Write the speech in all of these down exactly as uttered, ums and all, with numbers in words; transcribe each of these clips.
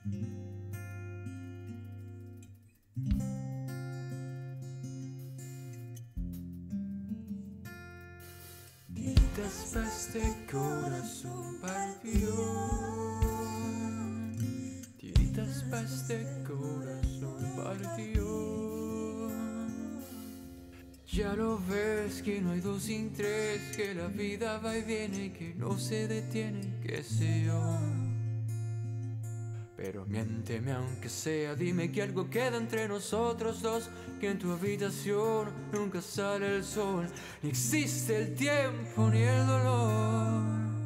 Tiritas pa' este corazón partió. Tiritas pa' este corazón partió. Ya lo ves que no hay dos sin tres, que la vida va y viene, que no se detiene, qué sé yo. Pero miénteme aunque sea, dime que algo queda entre nosotros dos, que en tu habitación nunca sale el sol, ni existe el tiempo ni el dolor.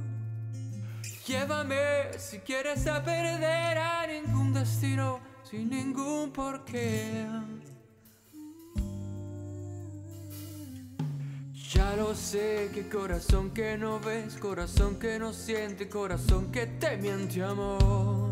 Llévame si quieres a perder a ningún destino, sin ningún porqué. Ya lo sé, que corazón que no ves, corazón que no siente, corazón que te miente, amor.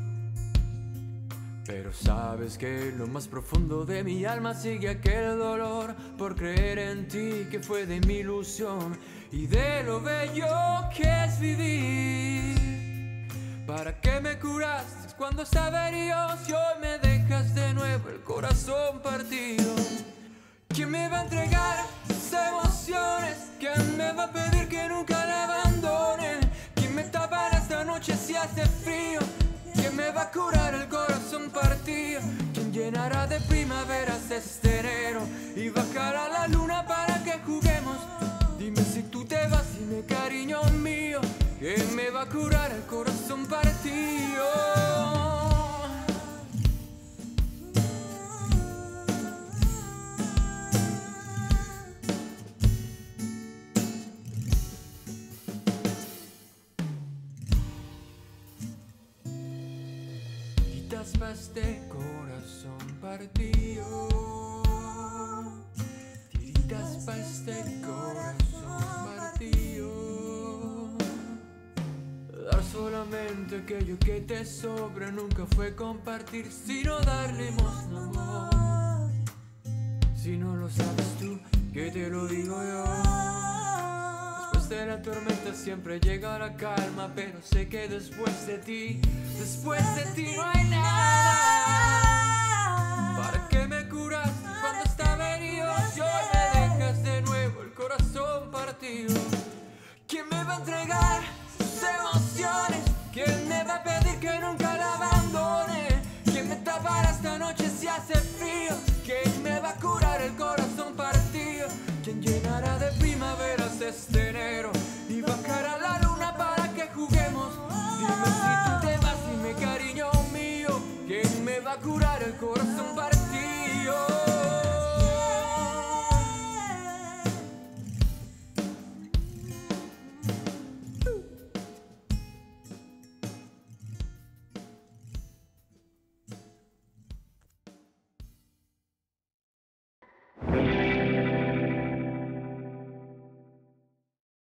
Pero sabes que en lo más profundo de mi alma sigue aquel dolor por creer en ti, que fue de mi ilusión y de lo bello que es vivir. ¿Para qué me curaste cuando estaba herido si hoy me dejas de nuevo el corazón partido? ¿Quién me va a entregar sus emociones? ¿Quién me va a pedir que nunca la abandone? ¿Quién me tapará esta noche si hace frío? ¿Quién me va a curar el corazón partido? ¿Quién llenará de primaveras este enero y bajará la luna para que juguemos? Dime si tú te vas, dime cariño mío, ¿quién me va a curar el corazón partido? Tiritas pa' este corazón partido. Tiritas pa' este corazón partido. Dar solamente aquello que te sobra nunca fue compartir, sino darle limosna, amor. Si no lo sabes tú, que te lo digo yo. Después de la tormenta siempre llega la calma, pero sé que después de ti, después de ti no hay nada. ¿Para qué me curaste cuando estaba herido si hoy me dejas de nuevo el corazón partido? ¿Quién me va a entregar sus emociones? ¿Quién me va a pedir que nunca la abandone? ¿Quién me tapará esta noche si hace frío? ¿Quién me va a curar el corazón partido? ¿Quién llenará de primaveras este enero y bajará la luna para que juguemos? Dime si tú te vas, dime cariño mío, ¿quién me va a curar el corazón partido?